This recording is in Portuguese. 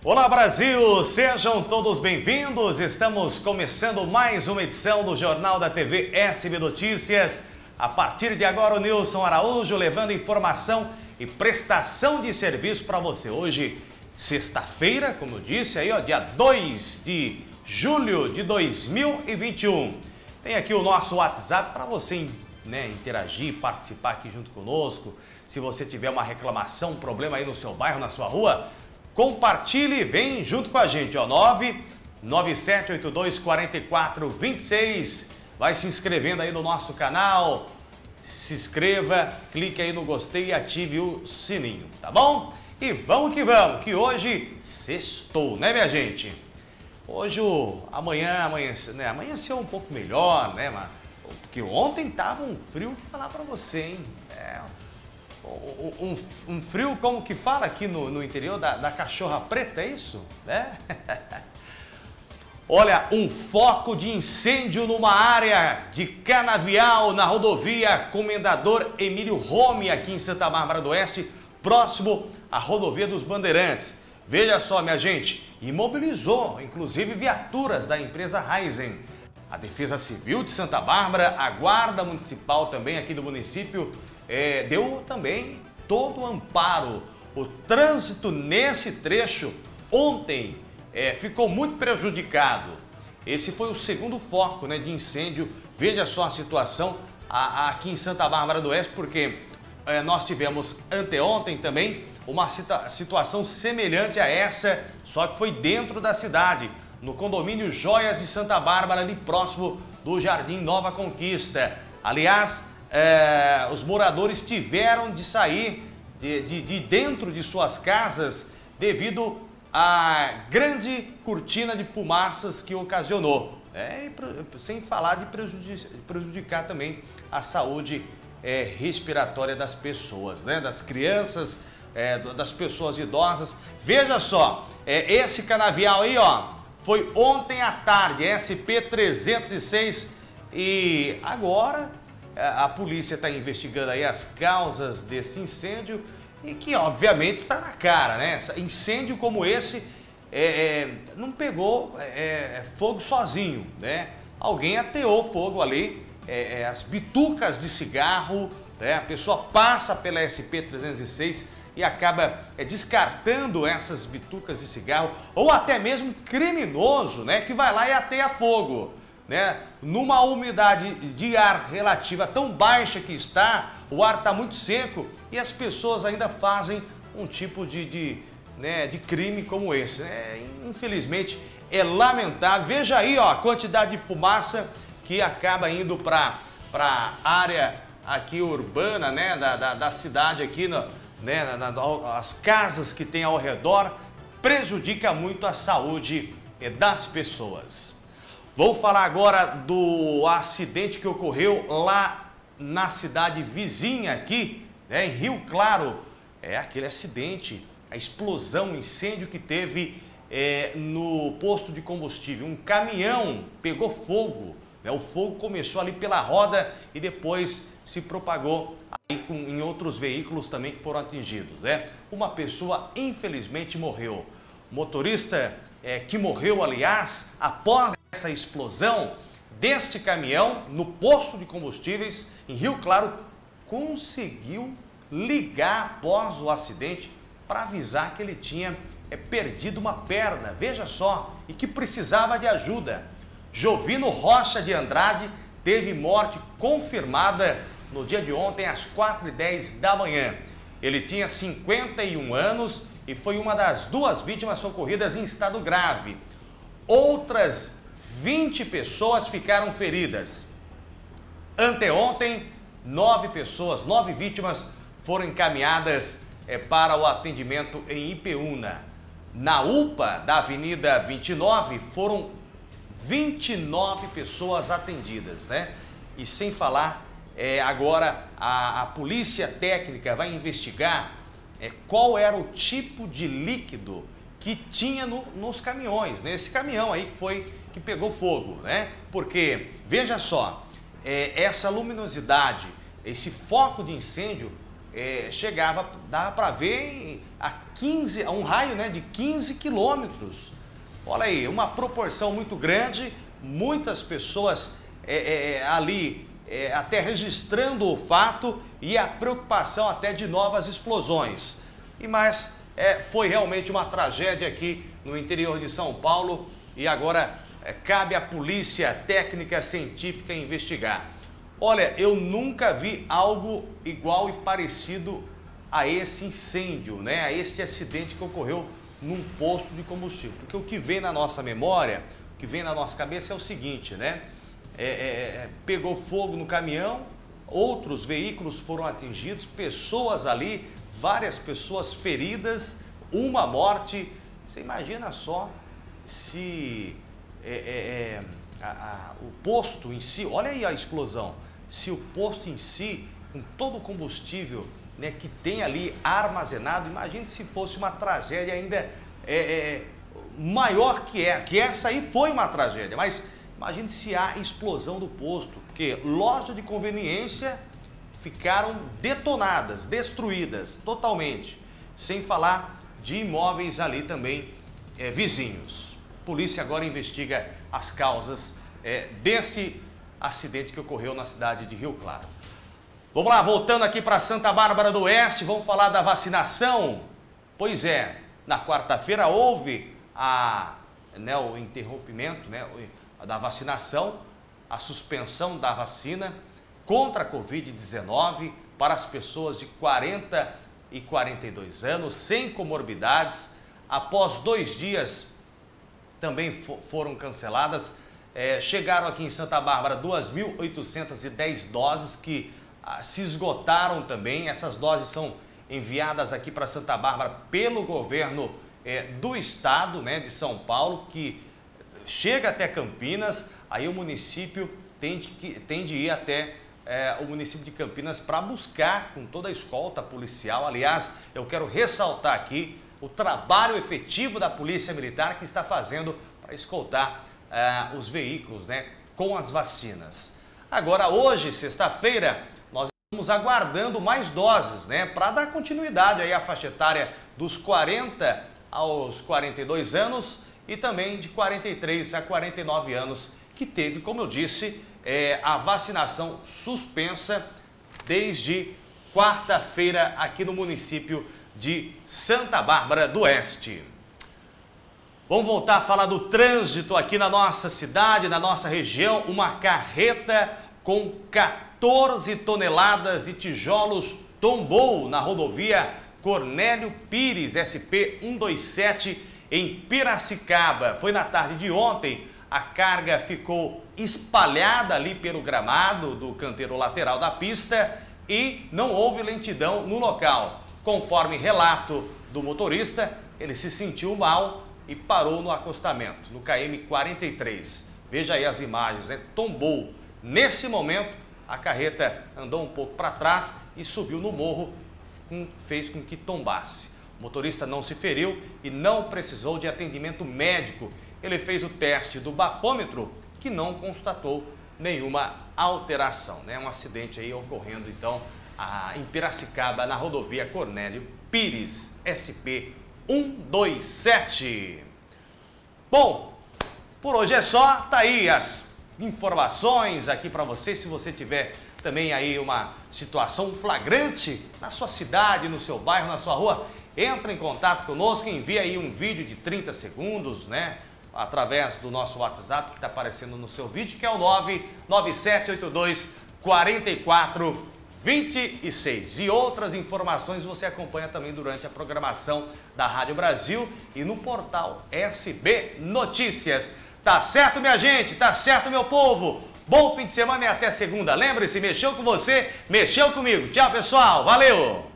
Olá Brasil, sejam todos bem-vindos. Estamos começando mais uma edição do Jornal da TV SB Notícias. A partir de agora o Nilson Araújo levando informação e prestação de serviço para você. Hoje, sexta-feira, como eu disse aí, ó, dia 2 de julho de 2021. Tem aqui o nosso WhatsApp para você interagir, participar aqui junto conosco. Se você tiver uma reclamação, um problema aí no seu bairro, na sua rua, compartilhe, vem junto com a gente, ó, 997824426. Vai se inscrevendo aí no nosso canal, se inscreva, clique aí no gostei e ative o sininho, tá bom? E vamos, que hoje sextou, né, minha gente? Hoje, amanheceu um pouco melhor, né, mano? Porque ontem tava um frio que falar pra você, hein? Um frio, como que fala aqui no interior da cachorra preta, é isso? Né? Olha, um foco de incêndio numa área de canavial na rodovia Comendador Emílio Rome, aqui em Santa Bárbara do Oeste, próximo à rodovia dos Bandeirantes. Veja só, minha gente, imobilizou, inclusive, viaturas da empresa Raizen. A Defesa Civil de Santa Bárbara, a Guarda Municipal também aqui do município, deu também todo o amparo. O trânsito nesse trecho ontem ficou muito prejudicado. Esse foi o segundo foco, né, de incêndio. Veja só a situação aqui em Santa Bárbara do Oeste, porque nós tivemos anteontem também uma situação semelhante a essa, só que foi dentro da cidade, no condomínio Joias de Santa Bárbara, ali próximo do Jardim Nova Conquista. Aliás, os moradores tiveram de sair de dentro de suas casas devido à grande cortina de fumaças que ocasionou. Sem falar de prejudicar também a saúde respiratória das pessoas, né? Das crianças, das pessoas idosas. Veja só, esse canavial aí, ó, foi ontem à tarde, SP-306, e agora a polícia está investigando aí as causas desse incêndio e que obviamente está na cara, né? Incêndio como esse não pegou fogo sozinho, né? Alguém ateou fogo ali, as bitucas de cigarro, né? A pessoa passa pela SP-306 e acaba descartando essas bitucas de cigarro, ou até mesmo criminoso, né, que vai lá e ateia fogo, né? Numa umidade de ar relativa tão baixa que está, o ar está muito seco e as pessoas ainda fazem um tipo de crime como esse. Infelizmente é lamentável. Veja aí, ó, a quantidade de fumaça que acaba indo para a área aqui urbana, né, da cidade aqui, as casas que tem ao redor, prejudica muito a saúde das pessoas. Vou falar agora do acidente que ocorreu lá na cidade vizinha aqui, né, em Rio Claro. Aquele acidente, a explosão, o incêndio que teve no posto de combustível. Um caminhão pegou fogo, né, o fogo começou ali pela roda e depois se propagou em outros veículos também que foram atingidos, né? Uma pessoa infelizmente morreu. O motorista que morreu, aliás, após essa explosão deste caminhão no posto de combustíveis em Rio Claro, conseguiu ligar após o acidente para avisar que ele tinha perdido uma perna, veja só, e que precisava de ajuda. Jovino Rocha de Andrade teve morte confirmada no dia de ontem, às 4h10 da manhã. Ele tinha 51 anos e foi uma das duas vítimas socorridas em estado grave. Outras 20 pessoas ficaram feridas. Anteontem, 9 vítimas foram encaminhadas para o atendimento em Ipeúna. Na UPA da Avenida 29, foram 29 pessoas atendidas, né? E sem falar, agora a polícia técnica vai investigar qual era o tipo de líquido que tinha nos caminhões, né? Esse caminhão aí que pegou fogo, né? Porque, veja só, essa luminosidade, esse foco de incêndio dava para ver a um raio, né, de 15 quilômetros. Olha aí, uma proporção muito grande, muitas pessoas ali até registrando o fato e a preocupação até de novas explosões. Mas foi realmente uma tragédia aqui no interior de São Paulo e agora cabe à polícia técnica científica investigar. Olha, eu nunca vi algo igual e parecido a esse incêndio, né? A este acidente que ocorreu num posto de combustível. Porque o que vem na nossa memória, o que vem na nossa cabeça é o seguinte, né? Pegou fogo no caminhão, outros veículos foram atingidos, pessoas ali, várias pessoas feridas, uma morte. Você imagina só se o posto em si, olha aí a explosão, se o posto em si, com todo o combustível, né, que tem ali armazenado, imagine se fosse uma tragédia ainda maior que essa aí foi uma tragédia, mas imagine se há explosão do posto, porque lojas de conveniência ficaram detonadas, destruídas totalmente, sem falar de imóveis ali também vizinhos. A polícia agora investiga as causas deste acidente que ocorreu na cidade de Rio Claro. Vamos lá, voltando aqui para Santa Bárbara do Oeste, vamos falar da vacinação. Pois é, na quarta-feira houve o interrompimento, né, da vacinação, a suspensão da vacina contra a Covid-19 para as pessoas de 40 e 42 anos, sem comorbidades. Após 2 dias também foram canceladas. Chegaram aqui em Santa Bárbara 2.810 doses que se esgotaram também. Essas doses são enviadas aqui para Santa Bárbara pelo governo do estado, né, de São Paulo, que chega até Campinas. Aí o município tem de ir até o município de Campinas para buscar com toda a escolta policial. Aliás, eu quero ressaltar aqui o trabalho efetivo da Polícia Militar que está fazendo para escoltar os veículos, né, com as vacinas. Agora, hoje, sexta-feira, nós estamos aguardando mais doses, né, para dar continuidade aí à faixa etária dos 40 aos 42 anos e também de 43 a 49 anos, que teve, como eu disse, a vacinação suspensa desde quarta-feira aqui no município de Santa Bárbara do Oeste. Vamos voltar a falar do trânsito aqui na nossa cidade, na nossa região. Uma carreta com 14 toneladas de tijolos tombou na rodovia Cornélio Pires, SP 127, em Piracicaba. Foi na tarde de ontem. A carga ficou espalhada ali pelo gramado do canteiro lateral da pista e não houve lentidão no local. Conforme relato do motorista, ele se sentiu mal e parou no acostamento, no KM 43. Veja aí as imagens, né? Tombou. Nesse momento, a carreta andou um pouco para trás e subiu no morro, fez com que tombasse. O motorista não se feriu e não precisou de atendimento médico. Ele fez o teste do bafômetro, que não constatou nenhuma alteração, né? Um acidente aí ocorrendo, então, em Piracicaba, na rodovia Cornélio Pires, SP 127. Bom, por hoje é só. Tá aí as informações aqui para você. Se você tiver também aí uma situação flagrante na sua cidade, no seu bairro, na sua rua, entra em contato conosco, envia aí um vídeo de 30 segundos, né? Através do nosso WhatsApp que está aparecendo no seu vídeo, que é o 997824426. E outras informações você acompanha também durante a programação da Rádio Brasil e no portal SB Notícias. Tá certo, minha gente? Tá certo, meu povo? Bom fim de semana e até segunda. Lembre-se, mexeu com você, mexeu comigo. Tchau, pessoal. Valeu!